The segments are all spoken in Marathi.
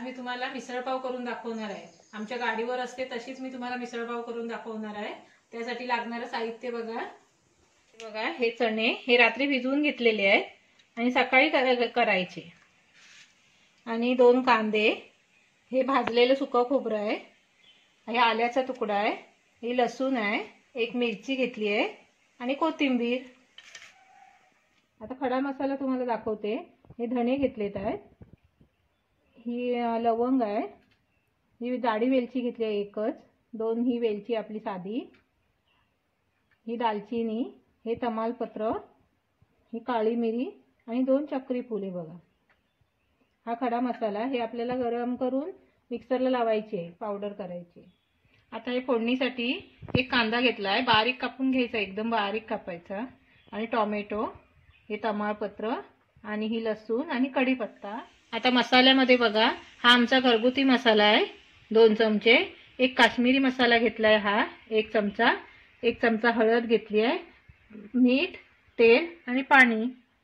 मी तुम्हाला मिसळपाव करून दाखवणार आहे। आमच्या गाडीवर असते तशीच मी तुम्हाला मिसळपाव करून दाखवणार आहे। त्यासाठी लागणारं साहित्य बघा। बघा हे चणे हे रात्री भिजवून घेतलेले आहे आणि सकाळी करायचे। आणि 2 कांदे, हे भाजलेलं सुकं खोबरं आहे, हे आल्याचा तुकडा आहे, हे लसूण आहे, 1 मिरची घेतली आहे आणि कोथिंबीर। आता खडा मसाला तुम्हाला दाखवते। हे धणे घेतलेत आहेत, ही लवंग आहे, ही जाडी वेलची घेतली आहे एकच, 2 ही वेलची आपली साधी, ही दालचिनी, हे तमालपत्र, ही काळी मिरी आणि 2 चक्री फुले बघा। हा खडा मसाला हे आपल्याला गरम करून मिक्सरला लावायचे, पावडर करायचे। आता हे फोडणीसाठी एक कांदा घेतलाय, बारीक कापून घ्यायचा, एकदम बारीक कापायचा, आणि टोमॅटो, हे तमालपत्र आणि ही लसूण आणि कढीपत्ता। आता मसाल्यामध्ये बघा, हा आमचा घरगुती मसाला आहे 2 चमचे, एक काश्मीरी मसाला घेतलाय हा 1 चमचा, 1 चमचा हळद घेतली आहे, मीठ, तेल आणि पाणी।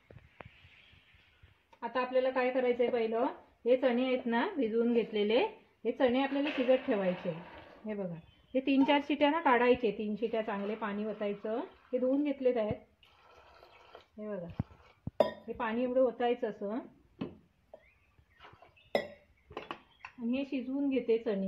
आता आपल्याला काय करायचंय, पहिलं हे चणे आहेत ना भिजवून घेतलेले, हे चणे आपल्याला शिजत ठेवायचे। हे बघा, हे 3-4 शिट्या ना काढायचे, 3 शिट्या चांगले पाणी ओतायचं, हे धुवून घेतलेत आहेत। हे बघा, हे पाणी एवढं ओतायचं असं, आणि हे शिजवून घेते चणे।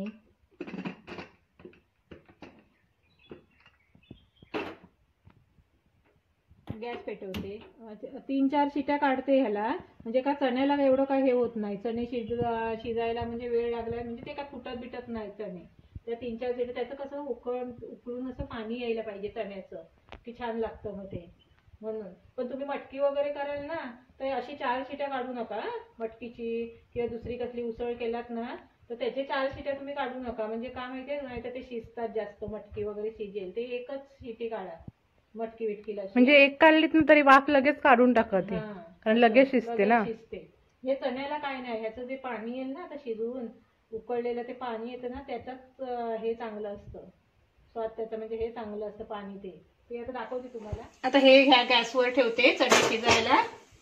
गॅस पेटवते, 3-4 शिट्या काढते ह्याला, म्हणजे का चण्याला एवढं काय हे होत नाही, चणे शिजायला म्हणजे वेळ लागला म्हणजे ते काय फुटत बिटत नाही चणे। त्या 3-4 शिट्या, त्याचं कसं उकळून असं पाणी यायला पाहिजे चण्याचं, की छान लागतं मग ते, म्हणून। पण तुम्ही मटकी वगैरे कराल ना तर अशी 4 शिट्या काढू नका, मटकीची किंवा दुसरी कसली उसळ केलात ना तर त्याचे 4 शिट्या तुम्ही काढू नका, म्हणजे का माहितीये, नाही तर ते शिजतात जास्त, मटकी वगैरे शिजेल, ते एकच शिटी काढा मटकी विटकीला। म्हणजे एक काढलीत ना तरी वाफ लगेच काढून टाकत, कारण लगेच शिजते ना। हे चण्याला काय नाही, ह्याचं जे पाणी येईल ना आता शिजवून उकळलेलं ते पाणी येतं ना, त्याच्यात हे चांगलं असतं स्वाद त्याचं, म्हणजे हे चांगलं असतं पाणी ते आता दाखवते तुम्हाला। आता हे ह्या गॅसवर ठेवते चणे शिजायला,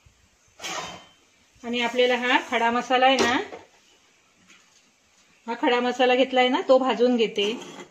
आणि आपल्याला हा खडा मसाला आहे ना, हा खडा मसाला घेतलाय ना तो भाजून घेते।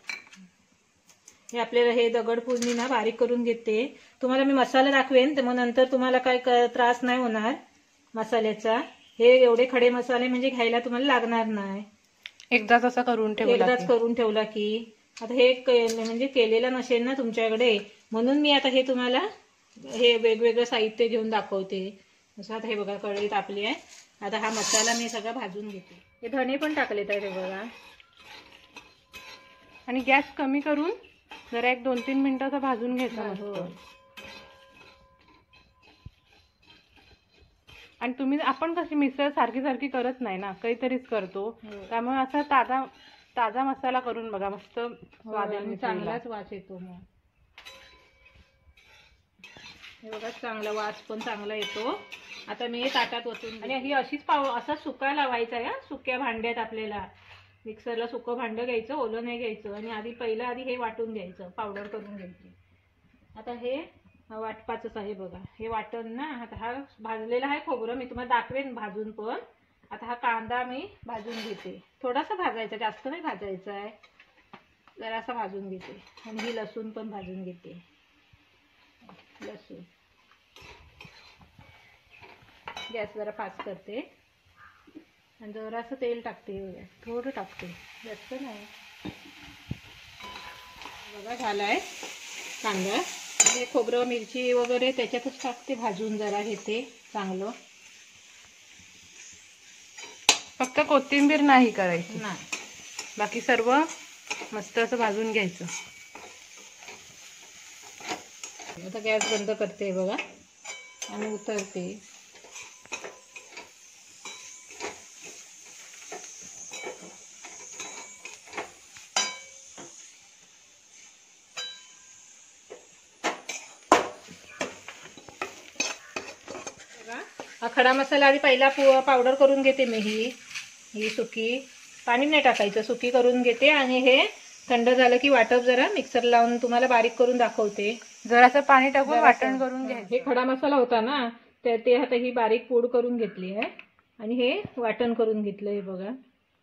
हे आपल्याला हे दगडफूलनी ना बारीक करून घेते। तुम्हाला मी मसाला दाखवेन तर मग नंतर तुम्हाला काय त्रास नाही होणार मसाल्याचा। हे एवढे खडे मसाले म्हणजे घ्यायला तुम्हाला लागणार नाही, एकदाच असं करून ठेवला की। आता हे म्हणजे केलेलं नसेल ना तुमच्याकडे, म्हणून मी आता हे तुम्हाला हे वेगवेगळं साहित्य घेऊन दाखवते। असं आता हे बघा कढई तापली आहे, आता हा मसाला मी सगळा भाजून घेते। हे धणे पण टाकलेत आहे, हे बघा, आणि गॅस कमी करून जरा 1-2-3 मिनिटं भाजून घ्यायचा मस्त। आणि तुम्ही, आपण कशी मिसळ सारखी करत नाही ना, काहीतरीच करतो, त्यामुळे असं ताजा मसाला करून बघा, मस्त स्वाद येईल, चांगलाच वास येतो। मग हे बघा, चांगला वास पण चांगला येतो। आता मी ताटात ओतून, आणि ही अशीच असा सुका लावायचा आहे, सुक्या भांड्यात आपल्याला मिक्सरला सुकं भांडं घ्यायचं, ओलं नाही घ्यायचं, आणि आधी हे वाटून घ्यायचं, पावडर करून घ्यायची। आता हे वाटपाचंच आहे बघा, हे वाटण ना। आता हा भाजलेला आहे खोबरं, मी तुम्हाला दाखवेन भाजून पण। आता हा कांदा मी भाजून घेते, थोडासा भाजायचा, जास्त नाही भाजायचा आहे, जरासा भाजून घेते। आणि ही लसूण पण भाजून घेते, लसूण। गॅस जरा फास्ट करते, आणि जरासं तेल टाकते, थोडं टाकते, जास्त नाही। बघा झालाय कांदा, हे खोबरं मिरची वगैरे त्याच्यातच टाकते भाजून, जरा घेते चांगलं। फक्त कोथिंबीर नाही करायची, नाही, बाकी सर्व मस्त असं भाजून घ्यायचं। आता गॅस बंद करते बघा, आणि उतरते। हा खडा मसाला आधी पहिला पावडर करून घेते मी, ही सुकी, पाणी नाही टाकायचं, सुकी करून घेते। आणि हे थंड झालं की वाटप जरा मिक्सर लावून तुम्हाला बारीक करून दाखवते। जरासं पाणी टाकून वाटण करून घ्यायचं। हे खडा मसाला होता ना, तर ते आता ही बारीक पूड करून घेतली आहे, आणि हे वाटण करून घेतलं, हे बघा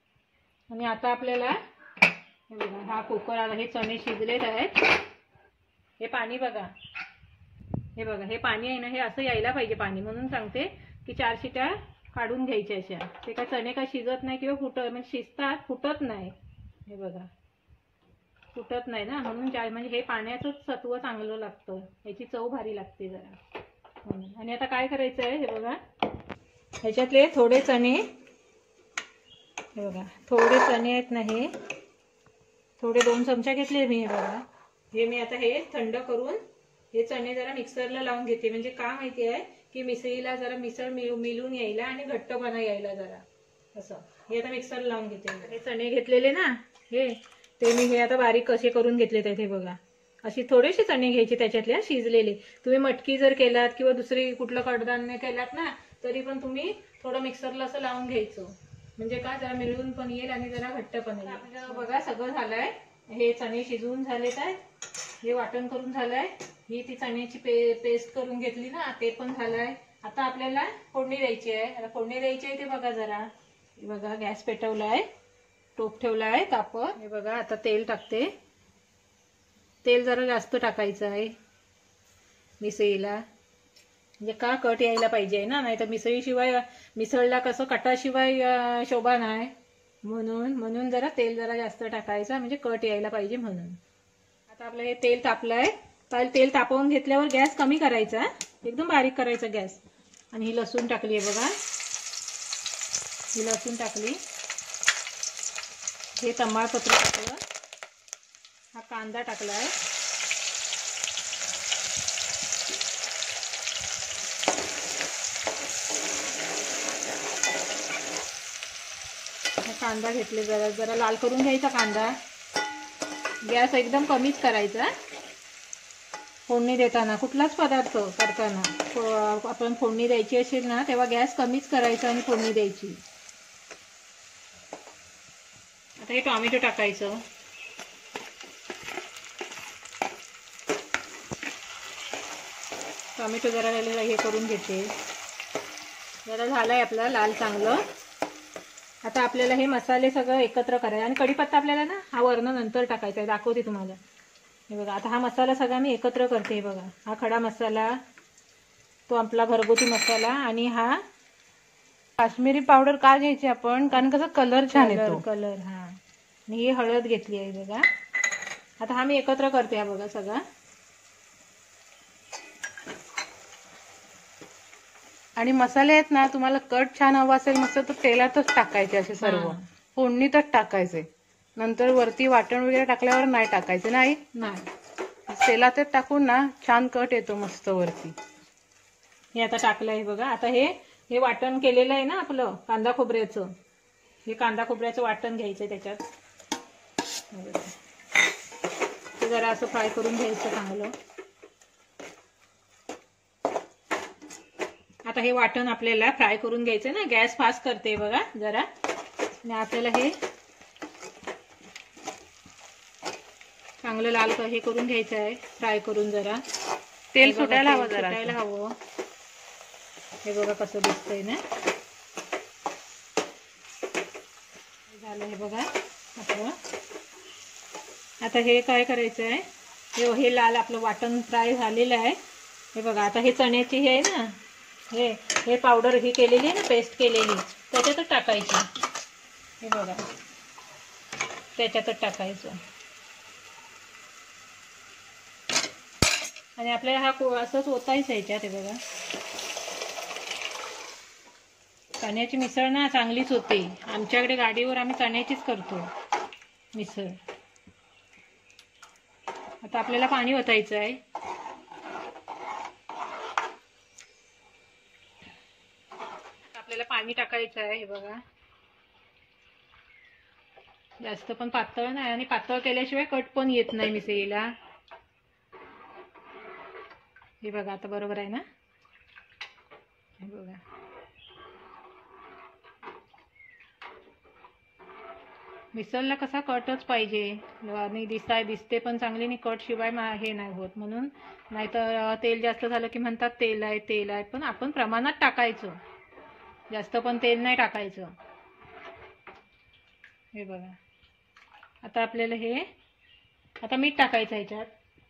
आणि आता आपल्याला हे बघा हा कुकर आला, हे चणे शिजलेत आहेत. हे पाणी बघा, हे बघा हे पाणी आहे ना, हे असं यायला पाहिजे पाणी, म्हणून सांगते की 4 शिट्या काढून घ्यायच्या अशा. ते काय चणे काय शिजत नाही किंवा म्हणजे शिजतात, फुटत नाही. हे बघा फुटत नाही ना, म्हणून म्हणजे हे पाण्याचं सत्व चांगलं लागतं, याची चव भारी लागते जरा म्हणून. आणि आता काय करायचं आहे, हे बघा ह्याच्यातले थोडे चणे, हे बघा थोडे चणे आहेत ना, हे थोडे 2 चमचा घेतले मी. हे बघा हे मी आता हे थंड करून हे चणे जरा मिक्सरला लावून घेते. म्हणजे का माहिती आहे की मिसळीला जरा मिसळ मिळून यायला आणि घट्टपणा यायला जरा असं. हे आता मिक्सरला लावून घेते. हे चणे घेतलेले ना, हे ते मी हे आता बारीक कसे करून घेतले ते बघा. अशी थोडेसे चणे घ्यायचे त्याच्यातल्या शिजलेले. तुम्ही मटकी जर केलात किंवा दुसरी कुठलं कडधान्य केलात ना, तरी पण तुम्ही थोडं मिक्सरला असं लावून घ्यायचं, म्हणजे का जरा मिळून पण येईल आणि जरा घट्ट पण येईल. आपलं बघा सगळं झालंय. हे चणे शिजवून झालेत आहेत, हे वाटण करून झालंय, ही ती चण्याची पेस्ट करून घेतली ना, ते पण झालंय. आता आपल्याला फोडणी द्यायची आहे. आता फोडणी द्यायची आहे ते बघा जरा. हे बघा गॅस पेटवलाय, टोप ठेवलाय तापत. हे बघा आता तेल टाकते. तेल जरा जास्त टाकायचं आहे मिसळीला, म्हणजे का कट यायला पाहिजे ना, नाही तर मिसळीशिवाय मिसळला कसं कटाशिवाय शोभा नाही, म्हणून जरा तेल जरा जास्त टाकायचं, म्हणजे कट यायला पाहिजे म्हणून. आता आपलं हे तेल तापलंय. तेल तापवून घेतल्यावर गॅस कमी करायचा, एकदम बारीक करायचा गॅस. आणि ही लसूण टाकली आहे बघा, ही लसूण टाकली. हे तमालपत्र टाकलं, हा कांदा टाकलाय, कांदा घेतले, जरा लाल करून घ्यायचा कांदा. गॅस एकदम कमीच करायचा फोडणी देताना. कुठलाच पदार्थ करताना आपण फोडणी द्यायची असेल ना, तेव्हा गॅस कमीच करायचा आणि फोडणी द्यायची. आता हे टोमॅटो टाकायचं. टोमॅटो जरा हे करून घेते. जरा झालंय आपला लाल चांगलं. आता आपल्याला हे मसाले सगळं एकत्र करायचे. आणि कढीपत्ता आपल्याला ना हा वरनं नंतर टाकायचा आहे, दाखवते तुम्हाला. हे बघा आता हा मसाला सगळा मी एकत्र करते. हे बघा हा खडा मसाला, तो आपला घरगुती मसाला, आणि हा काश्मीरी पावडर का घ्यायची आपण, कारण कसं कलर छान येतो. कलर हा. आणि ही हळद घेतली आहे बघा. आता हा मी एकत्र करते. हा बघा सगळा. आणि मसाले आहेत ना, तुम्हाला कट छान हवा असेल मस्त तर तेलातच टाकायचे असे सर्व, फोडणीतच टाकायचे. नंतर वरती वाटण वगैरे टाकल्यावर नाही टाकायचे. नाही तेलातच टाकून ना छान कट येतो मस्त वरती. हे आता टाकलंय बघा. आता हे वाटण केलेलं आहे ना आपलं कांदा खोबऱ्याचं, हे कांदा खोबऱ्याचं वाटण घ्यायचंय त्याच्यात. ते जरा असं फ्राय करून घ्यायचं चांगलं. आता हे वाटण आपल्याला फ्राय करून घ्यायचं ना. गॅस फास्ट करते बघा जरा. आणि आपल्याला हे चांगलं लाल हे करून घ्यायचं आहे, फ्राय करून. जरा तेल सुटायला हवं, सुटायला हवं. हे बघा कसं दिसतंय ना. झालं हे बघा आपलं. आता हे काय करायचं आहे, हे लाल आपलं वाटण फ्राय झालेलं आहे. हे बघा आता हे चण्याची हे आहे ना, हे पावडर ही केलेली आहे ना, पेस्ट केलेली, त्याच्यातच टाकायची. हे बघा त्याच्यातच टाकायचं. आणि आपल्याला हा असंच ओतायचं ह्याच्यात. हे बघा चण्याची मिसळ ना चांगलीच होते. आमच्याकडे गाडीवर आम्ही चण्याचीच करतो मिसळ. आता आपल्याला पाणी ओतायचं आहे. आपल्याला पाणी टाकायचं आहे. हे बघा जास्त पण पातळ नाही, आणि पातळ केल्याशिवाय कट पण येत नाही मिसळीला. हे बघा आता बरोबर आहे ना. हे बघा मिसळला कसा कटच पाहिजे, आणि दिसते पण चांगली, आणि कट शिवाय हे नाही होत. म्हणून नाहीतर तेल जास्त झालं की म्हणतात तेल आहे, पण आपण प्रमाणात टाकायचं, जास्त पण तेल नाही टाकायचं. हे बघा. आता आपल्याला हे आता मीठ टाकायचं ह्याच्यात.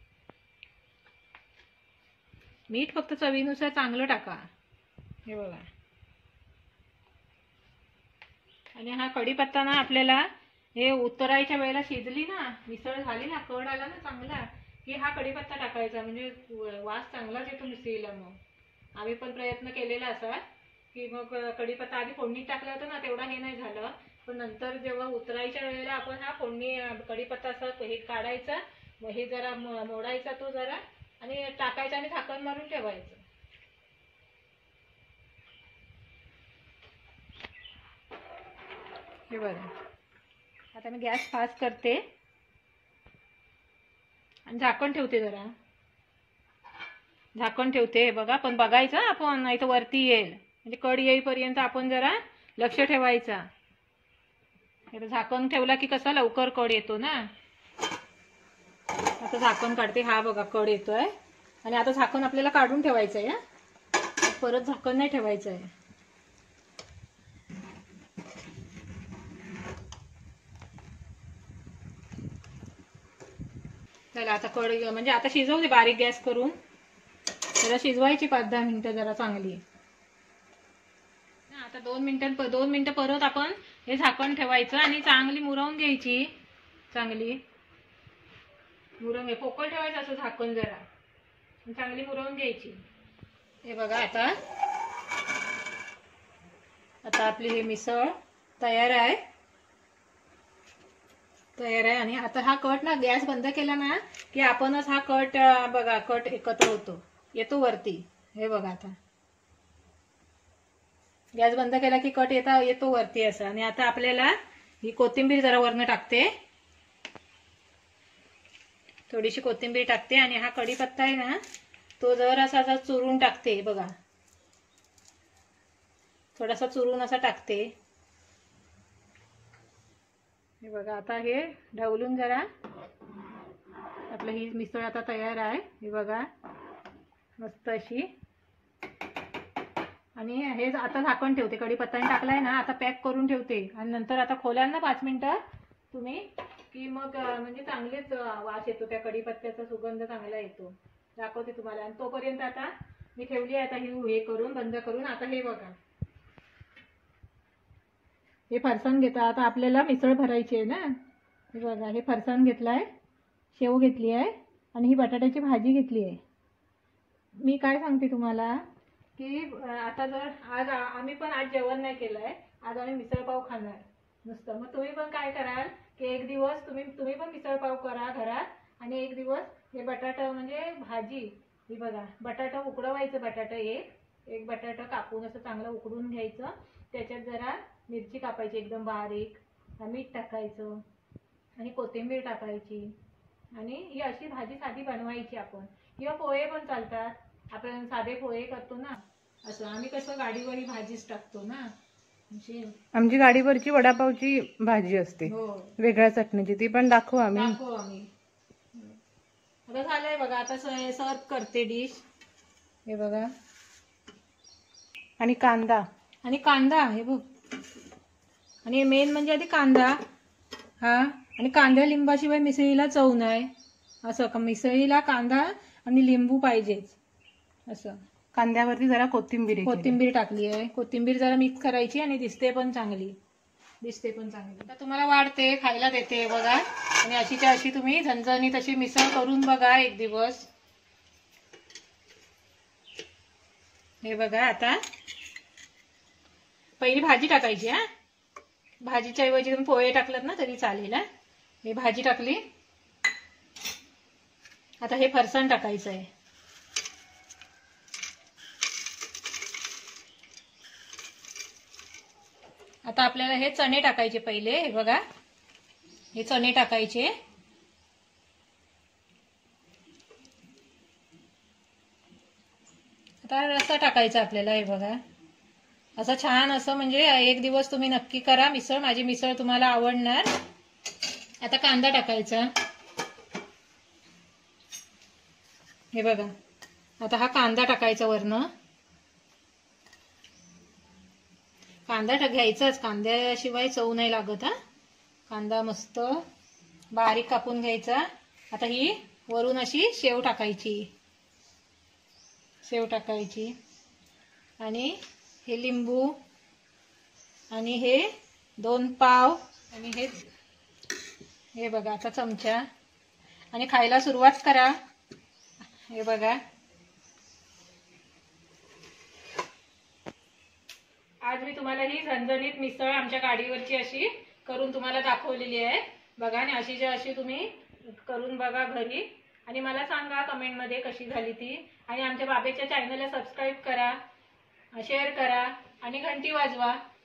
मीठ फक्त चवीनुसार चांगलं टाका. हे बघा. आणि हा कढीपत्ता ना आपल्याला हे उतरायच्या वेळेला शिजली ना, मिसळ झाली ना, कड आला ना चांगला, की हा कढीपत्ता टाकायचा, म्हणजे वास चांगलाच येतो मिसळीला. मग आम्ही पण प्रयत्न केलेला असा की मग कढीपत्ता आधी फोडणीत टाकला होता ना, तेवढा हे नाही झालं, पण नंतर जेव्हा उतरायच्या वेळेला आपण हा फोडणी कढीपत्ता असं हे काढायचा, मग हे जरा मोडायचा तो जरा आणि टाकायचा आणि झाकण मारून ठेवायचं. हे बघा. आता मी गॅस फास्ट करते आणि झाकण ठेवते, जरा झाकण ठेवते. हे बघा, पण बघायचं आपण, नाही तर वरती येईल. म्हणजे कड येईपर्यंत आपण जरा लक्ष ठेवायचा. आता झाकण ठेवला की कसा लवकर कड येतो ना. आता झाकण काढते. हा बघा, कड येतोय. आणि आता झाकण आपल्याला काढून ठेवायचं आहे. परत झाकण नाही ठेवायचं आहे. चला आता कड म्हणजे आता शिजवते बारीक गॅस करून. जरा शिजवायची 5-10 मिनिटं जरा चांगली. आता 2 मिनिटं परत आपण हे झाकण ठेवायचं आणि चांगली मुरवून घ्यायची. चांगली मुरवून पोकळ ठेवायचं असं झाकण जरा चांगली मुरवून घ्यायची. हे बघा, आता आपली हे मिसळ तयार आहे. आणि आता हा कट ना, गॅस बंद केला ना की आपणच हा कट बघा, कट एकत्र येतो वरती. हे बघा, आता गॅस बंद केला की कट येतो वरती असं. आणि आता आपल्याला ही कोथिंबीर जरा वरनं टाकते, थोडीशी कोथिंबीर टाकते. आणि हा कढीपत्ता आहे ना, तो जरासा असा चुरून टाकते. बघा, थोडासा चुरून असा टाकते. हे बघा, आता हे ढवलून जरा आपलं ही मिसळ आता तयार आहे. हे बघा, मस्त अशी. आणि हे आता झाकण ठेवते. कढीपत्ता टाकलाय ना, आता पॅक करून ठेवते. आणि नंतर आता खोलाल ना 5 मिनिटं तुम्ही, की मग म्हणजे चांगलेच वास येतो, त्या कढीपत्त्याचा सुगंध चांगला येतो. दाखवते तुम्हाला. आणि तोपर्यंत आता मी ठेवली आहे आता ही हे करून बंद करून. आता हे बघा, हे फरसाण घेता. आता आपल्याला मिसळ भरायची आहे ना. हे बघा, हे फरसाण घेतलाय, शेव घेतली आहे आणि ही बटाट्याची भाजी घेतली आहे. मी काय सांगते तुम्हाला की आता जर आज आम्ही पण आज जेवण नाही केलंय, आज आम्ही मिसळपाव खाणार नुसतं. मग तुम्ही पण काय कराल की एक दिवस तुम्ही पण मिसळपाव करा घरात, आणि एक दिवस हे बटाटा म्हणजे भाजी. ही बघा, बटाटा उकडवायचं. बटाटा एक बटाटा कापून असं चांगलं उकडून घ्यायचं. त्याच्यात जरा मिरची कापायची एकदम बारीक, मीठ टाकायचं आणि कोथिंबीर टाकायची. आणि ही अशी भाजी साधी बनवायची आपण. किंवा पोहे पण चालतात, आपण साधे पोहे करतो ना, असं. आम्ही कसं गाडीवर ही भाजीच टाकतो ना. आमची गाडीवरची वडापावची भाजी असते, हो, वेगळ्या चटणीची. ती पण दाखवू आम्ही. आता झालंय बघा, आता सर्व करते डिश. हे बघा, आणि कांदा हे बघ. आणि मेन म्हणजे आधी कांदा. हा, आणि कांद्या लिंबाशिवाय मिसळीला चव नाही. असं का, मिसळीला कांदा आणि लिंबू पाहिजेच असं. कांद्यावरती जरा कोथिंबीर टाकली आहे. कोथिंबीर जरा मिक्स करायची आणि दिसते पण चांगली. आता तुम्हाला वाढते, खायला देते बघा. आणि अशीच्या अशी तुम्ही झणझणीत अशी मिसळ करून बघा एक दिवस. हे बघा, आता पहिली भाजी टाकायची. हा, भाजीच्या ऐवजी तुम्ही पोहे टाकलात ना तरी चालेल. हे भाजी टाकली. आता हे फरसाण टाकायचं आहे. आता आपल्याला हे चणे टाकायचे पहिले. हे बघा, हे चणे टाकायचे. आता रस्सा टाकायचा आपल्याला. हे बघा, असं छान असं. म्हणजे एक दिवस तुम्ही नक्की करा मिसळ. माझी मिसळ तुम्हाला आवडणार. आता कांदा टाकायचा. हे बघा, आता हा कांदा टाकायचा वरनं. कांदा घ्यायचाच, कांद्याशिवाय चव नाही लागत. हा, कांदा मस्त बारीक कापून घ्यायचा. आता ही वरून अशी शेव टाकायची आणि हे लिंबू आणि हे 2 पाव आणि हे बघा आता चमचा आणि खायला सुरुवात करा. हे बघा आज मी तुम्हाला ही झणझणीत मिसळ आमच्या गाडीवरची अशी करून तुम्हाला दाखवलेली आहे बघा. आणि अशी तुम्ही करून बघा घरी आणि मला सांगा कमेंटमध्ये कशी झाली ती. आणि आमच्या बाबेच्या चॅनलला सबस्क्राईब करा, शेअर करा आणि घंटी वाजवा.